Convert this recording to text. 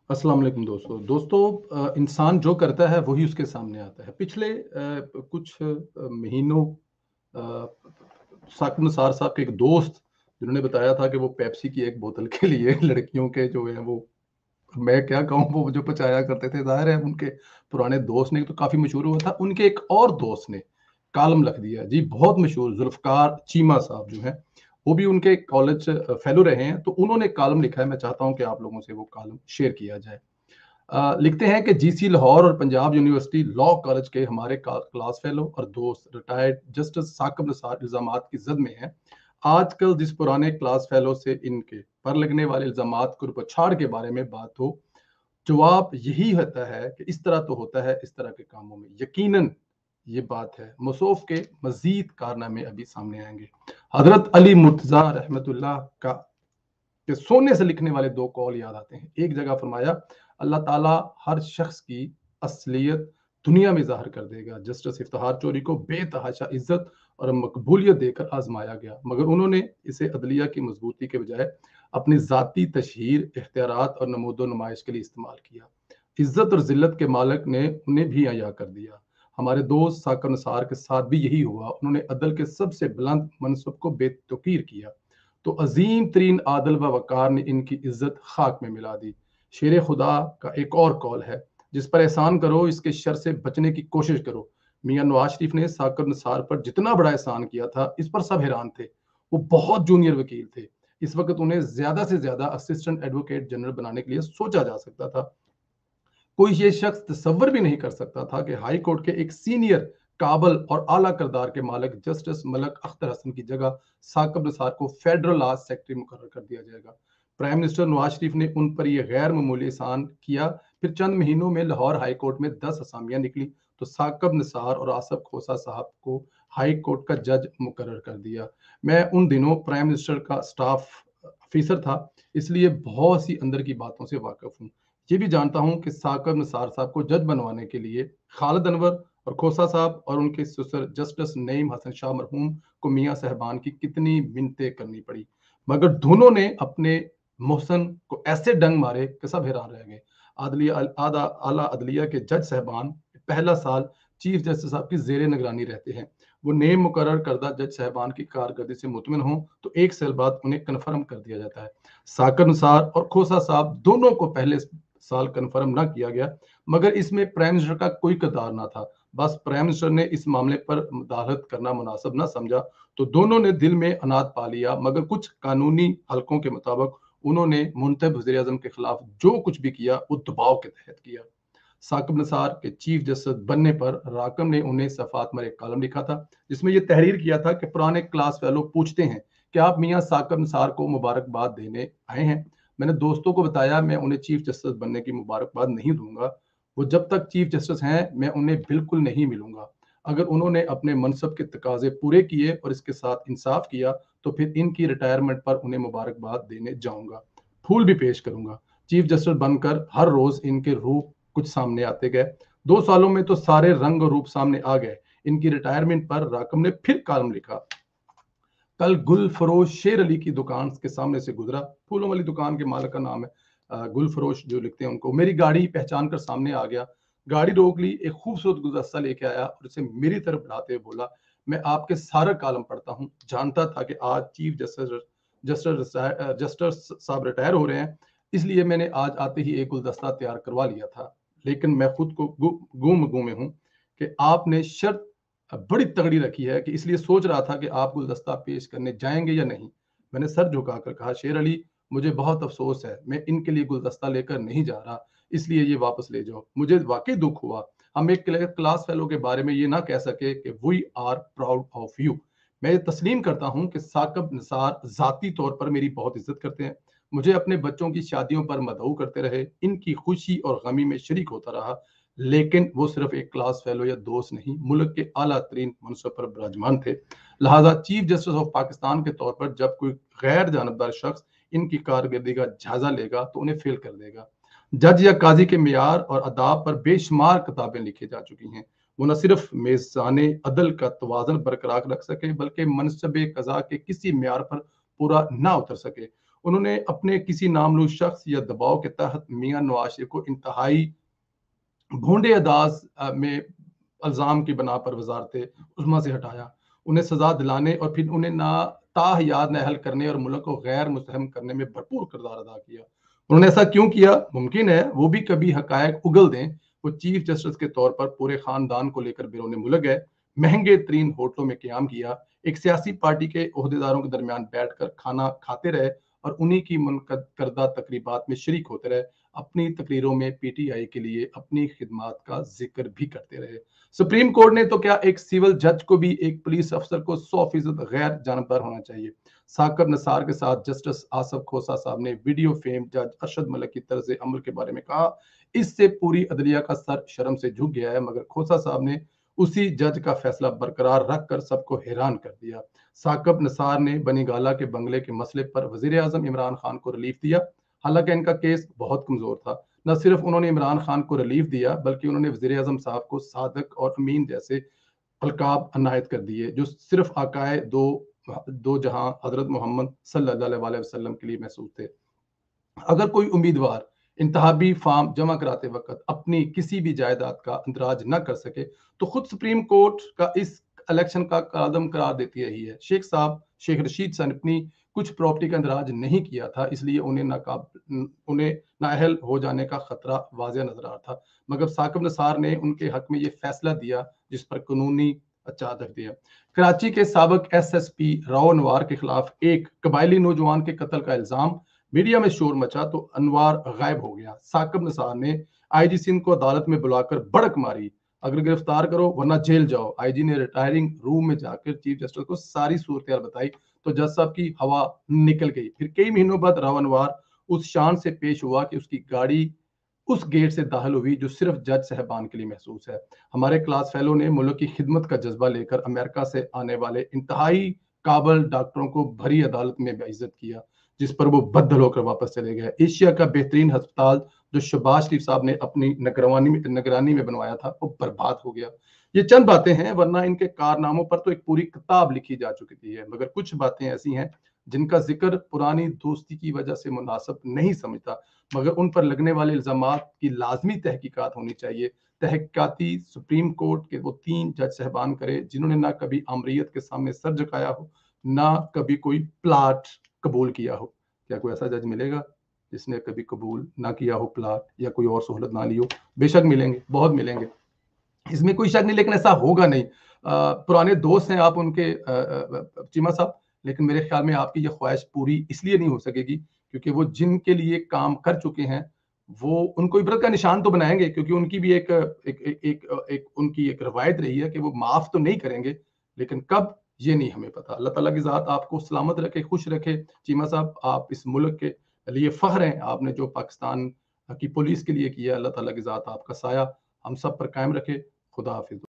अस्सलाम वालेकुम दोस्तों इंसान जो करता है वही उसके सामने आता है। पिछले कुछ महीनों साकिब निसार साहब के एक दोस्त जिन्होंने बताया था कि वो पेप्सी की एक बोतल के लिए लड़कियों के जो है वो, मैं क्या कहूँ, वो जो पचाया करते थे। ज़ाहिर है उनके पुराने दोस्त ने तो काफ़ी मशहूर हुआ था। उनके एक और दोस्त ने कॉलम लिख दिया जी, बहुत मशहूर ज़ुल्फ़िकार चीमा साहब जो हैं, वो भी उनके कॉलेज फेलो रहे हैं। तो उन्होंने कॉलम लिखा है, मैं चाहता हूँ कि आप लोगों से वो कॉलम शेयर किया जाए। लिखते हैं कि जीसी लाहौर और पंजाब यूनिवर्सिटी लॉ कॉलेज के हमारे क्लास फेलो और दोस्त रिटायर्ड जस्टिस साकिब निसार इल्जामात की जद में हैं। आजकल जिस पुराने क्लास फेलो से इनके पर लगने वाले इल्जामात को पछाड़ के बारे में बात हो, जवाब यही होता है कि इस तरह तो होता है इस तरह के कामों में। यकीनन ये बात है, मसूफ के मजीद कारनामे अभी सामने आएंगे। हजरत अली मुर्तजा रहमतुल्लाह का कि सोने से लिखने वाले दो कौल याद आते हैं। एक जगह फरमाया, अल्लाह ताला हर शख्स की असलियत दुनिया में जाहिर कर देगा। जस्टिस इफ्तिखार चौधरी को बेतहाशा इज्जत और मकबूलियत देकर आजमाया गया, मगर उन्होंने इसे अदलिया की मजबूती के बजाय अपनी जाती तशहीर, इख्तियारात और नमूदो नुमाइश के लिए इस्तेमाल किया। इज्जत और जिल्लत के मालिक ने उन्हें भी अया कर दिया। हमारे दोस्त साकिब निसार के साथ भी यही हुआ। उन्होंने अदल के सबसे बुलंद मनसब को बेतकीर किया तो अजीम तरीन आदल व वकार ने इनकी इज्जत खाक में मिला दी। शेर खुदा का एक और कौल है, जिस पर एहसान करो इसके शर से बचने की कोशिश करो। मियां नवाज शरीफ ने साकिब निसार पर जितना बड़ा एहसान किया था, इस पर सब हैरान थे। वो बहुत जूनियर वकील थे। इस वक्त उन्हें ज्यादा से ज्यादा असिस्टेंट एडवोकेट जनरल बनाने के लिए सोचा जा सकता था। कोई ये शख्स तसव्वुर भी नहीं कर सकता था कि हाई कोर्ट के एक सीनियर काबल और आला किरदार के मालिक जस्टिस मलक अख्तर हसन की जगह साकिब निसार को फेडरल लॉ सेक्रेटरी मुकर्रर कर दिया जाएगा। प्राइम मिनिस्टर नवाज शरीफ ने उन पर यह गैर मामूली एहसान किया। फिर चंद महीनों में लाहौर हाई कोर्ट में 10 असामियां निकली तो साकिब निसार और आसफ खोसा साहब को हाई कोर्ट का जज मुकर्रर कर दिया। मैं उन दिनों प्राइम मिनिस्टर का स्टाफ ऑफिसर था, इसलिए बहुत सी अंदर की बातों से वाकिफ हूँ। ये भी जानता हूं कि साकिब निसार साहब को जज बनवाने के लिए खालिद अनवर और खोसा साहब और उनके ससुर जस्टिस नईम हसन शाह मरहूम को मियां साहबान की कितनी मिन्नतें करनी पड़ी, मगर दोनों ने अपने मोहसन को ऐसे डंग मारे कि सब हैरान रह गए। आला अदलिया के जज साहबान पहला साल चीफ जस्टिस साहब की जेर निगरानी रहते हैं। वो नेम मुकर्रर करदा जज साहबान की कारकर्दगी से मुतमिन हों तो एक साल बाद उन्हें कन्फर्म कर दिया जाता है। साकिब निसार और खोसा साहब दोनों को पहले साल कंफर्म ना किया गया, मगर इसमें प्राइम मिनिस्टर का कोई किरदार ना था। बस प्राइम मिनिस्टर ने इस मामले पर मुदाखलत करना मुनासिब ना समझा तो दोनों ने दिल में अनाद पा लिया, मगर कुछ कानूनी हलकों के मुताबिक उन्होंने मुंतब वज़ीर आज़म के खिलाफ जो कुछ भी किया वो दबाव के तहत किया। साकिब निसार के चीफ जस्टिस बनने पर राकम ने उन्हें सफात में एक कॉलम लिखा था, जिसमें यह तहरीर किया था कि पुराने क्लास फेलो पूछते हैं कि आप मियां साकिब निसार को मुबारकबाद देने आए हैं। मैंने दोस्तों को बताया मैं उन्हें चीफ जस्टिस बनने की मुबारकबाद नहीं दूंगा। वो जब तक चीफ जस्टिस हैं मैं उन्हें बिल्कुल नहीं मिलूंगा। अगर उन्होंने अपने मनसब के तकाजे पूरे किए और इसके साथ इंसाफ किया तो फिर इनकी रिटायरमेंट पर उन्हें मुबारकबाद देने जाऊंगा, फूल भी पेश करूंगा। चीफ जस्टिस बनकर हर रोज इनके रूप कुछ सामने आते गए। 2 सालों में तो सारे रंग रूप सामने आ गए। इनकी रिटायरमेंट पर राकम ने फिर कॉलम लिखा, कल गुल फरोश शेर अली की दुकान के सामने से गुजरा। फूलों वाली दुकान के मालिक का नाम है गुल फरोश जो लिखते हैं उनको। मेरी गाड़ी पहचान कर सामने आ गया, गाड़ी रोक ली, एक खूबसूरत गुलदस्ता लेके आया और उसे मेरी तरफ बढ़ाते हुए बोला, मैं आपके सारा कॉलम पढ़ता हूँ, जानता था कि आज चीफ जस्टिस साहब रिटायर हो रहे हैं, इसलिए मैंने आज आते ही एक गुलदस्ता तैयार करवा लिया था। लेकिन मैं खुद को गूम में हूँ कि आपने शर्त बड़ी तगड़ी रखी है कि इसलिए सोच रहा था कि आप गुलदस्ता पेश करने जाएंगे या नहीं। मैंने सर झुकाकर कहा, शेर अली मुझे बहुत अफसोस है, मैं इनके लिए गुलदस्ता लेकर नहीं जा रहा, इसलिए ये वापस ले जाओ। मुझे वाकई दुख हुआ हम एक क्लास फेलो के बारे में ये ना कह सके कि we are proud of you. मैं ये तस्लीम करता हूं कि साकिब निसार जाती तौर पर मेरी बहुत इज्जत करते हैं, मुझे अपने बच्चों की शादियों पर मदऊ करते रहे, इनकी खुशी और गमी में शरीक होता रहा, लेकिन वो सिर्फ एक क्लास फेलो या दोस्त नहीं, मुल्क के आला तरीन मनसब पर विराजमान थे। लिहाजा चीफ जस्टिस ऑफ पाकिस्तान के तौर पर जब कोई गैर जानबदार शख्स इनकी कारकर्दगी का जायजा लेगा तो उन्हें फेल कर देगा। जज या काजी के मियार और अदाब पर बेशुमार किताबें लिखी जा चुकी हैं। वो न सिर्फ मेज़ाने अदल का तवाज़ुन बरकरार रख सके, बल्कि मनसब कज़ा के किसी मियार पर पूरा ना उतर सके। انہوں نے اپنے کسی ناملوم شخص یا دباؤ کے تحت میاں نواز شریف کو انتہائی بھونڈے انداز میں الزام کی بنا پر وزارت عظمیٰ سے ہٹایا، انہیں سزا دلانے اور پھر انہیں تاحیات نااہل کرنے اور ملک کو غیر مستحکم کرنے میں بھرپور کردار ادا کیا۔ انہوں نے ایسا کیوں کیا؟ ممکن ہے وہ بھی کبھی حقائق اگل دیں۔ وہ چیف جسٹس کے طور پر پورے خاندان کو لے کر بیرون ملک گئے، مہنگے ترین ہوٹلوں میں قیام کیا، ایک سیاسی پارٹی کے عہدیداروں کے درمیان بیٹھ کر کھانا کھاتے رہے اور انہی کی منعقد کردہ تقریبات میں شریک ہوتے رہے، اپنی تقریروں میں پی ٹی آئی کے لیے اپنی خدمات کا ذکر بھی کرتے رہے۔ سپریم کورٹ نے تو کیا، ایک سول جج کو بھی ایک پولیس افسر کو 100% غیر جانبدار ہونا چاہیے۔ ثاقب نثار کے ساتھ جسٹس آصف کھوسہ صاحب نے ویڈیو فیم جج ارشد ملک کی طرز عمل کے بارے میں کہا، اس سے پوری عدلیہ کا سر شرم سے جھک گیا ہے، مگر کھوسہ صاحب نے اسی جج کا فیصلہ برقرار رکھ کر سب کو حیران کر دیا۔ ثاقب نثار نے بنی گالہ کے بنگلے کے مسئلے پر وزیر اعظم عمران خان کو ریلیف دیا، حالانکہ ان کا کیس بہت کمزور تھا۔ نہ صرف انہوں نے عمران خان کو ریلیف دیا بلکہ انہوں نے وزیر اعظم صاحب کو صادق اور امین جیسے القاب عنایت کر دیے جو صرف آقائے دو جہاں حضرت محمد صلی اللہ علیہ وسلم کے لیے محسوس تھے۔ اگر کوئی امیدوار انتخابی فارم جمع کراتے وقت اپنی کسی بھی جائیداد کا اندراج نہ کر سکے تو خود سپریم کورٹ کا اس الیکشن کا عدم قرار دیتی رہی ہے۔ شیخ رشید صاحب نے اپنی کچھ پراپرٹی کا اندراج نہیں کیا تھا، اس لیے انہیں نااہل ہو جانے کا خطرہ واضح نظر آ رہا تھا، مگر ثاقب نثار نے ان کے حق میں یہ فیصلہ دیا جس پر قانونی اچھا رکھ دیا۔ کراچی کے سابق S S P Rao Anwar کے خلاف ایک قبائلی نوجوان کے قتل کا الزام، میڈیا میں شور مچا تو انوار غائب ہو گیا۔ ثاقب نثار نے آئی جی سندھ کو عدالت میں بلا کر بڑک ماری، اگر گرفتار کرو ورنہ جیل جاؤ۔ آئی جی نے ریٹائرنگ روم میں جا کر چیف جسٹس کو ساری صورتحال بتائی تو جج صاحب کی ہوا نکل گئی۔ پھر کئی مہینوں بعد راؤ انوار اس شان سے پیش ہوا کہ اس کی گاڑی اس گیٹ سے داخل ہوئی جو صرف جج صاحبان کے لیے محسوس ہے۔ ہمارے کلاس فیلو نے ملک کی خدمت کا جذبہ لے کر امریکہ سے آنے والے انتہائی قابل ڈاکٹروں کو بھری عدالت میں بعزت کیا، جس پر وہ بدل ہو کر واپس چلے گئے۔ ایشیا کا بہترین ہسپتال جو شہباز شریف صاحب نے اپنی نگرانی میں بنوایا تھا وہ برباد ہو گیا۔ یہ چند باتیں ہیں، ورنہ ان کے کارناموں پر تو ایک پوری کتاب لکھی جا چکی ہے، مگر کچھ باتیں ایسی ہیں جن کا ذکر پرانی دوستی کی وجہ سے مناسب نہیں سمجھتا، مگر ان پر لگنے والے الزامات کی لازمی تحقیقات ہونی چاہیے۔ تحقیقاتی سپریم کورٹ کے وہ 3 جج صاحبان کرے جنہوں نے نہ کبھی آمریت کے سامنے سر جھکایا ہو، نہ کبھی کوئی پلاٹ قبول کیا ہو۔ کیا کوئی ایسا جج ملے گا جس نے کبھی قبول نہ کیا ہو پلاٹ یا کوئی اور سہولت نہ لی ہو؟ بے شک ملیں گے، بہت ملیں گے، اس میں کوئی شک نہیں، لیکن ایسا ہوگا نہیں۔ پرانے دوست ہیں آپ ان کے چیمہ صاحب، لیکن میرے خیال میں آپ کی یہ خواہش پوری اس لیے نہیں ہو سکے گی کیونکہ وہ جن کے لیے کام کر چکے ہیں وہ ان کو عبرت کا نشان تو بنائیں گے، کیونکہ ان کی بھی ان کی ایک روایت رہی ہے کہ وہ معاف تو نہیں کریں گے، لیکن کب یہ نہیں ہمیں پتا۔ اللہ تعالیٰ کی ذات آپ کو سلامت رکھے، خوش رکھے۔ چیمہ صاحب، آپ اس ملک کے لیے فخر ہیں، آپ نے جو پاکستان کی پولیس کے لیے کیا، اللہ تعالیٰ کی ذات آپ کا سایہ ہم سب پر قائم رکھے۔ خدا حافظ۔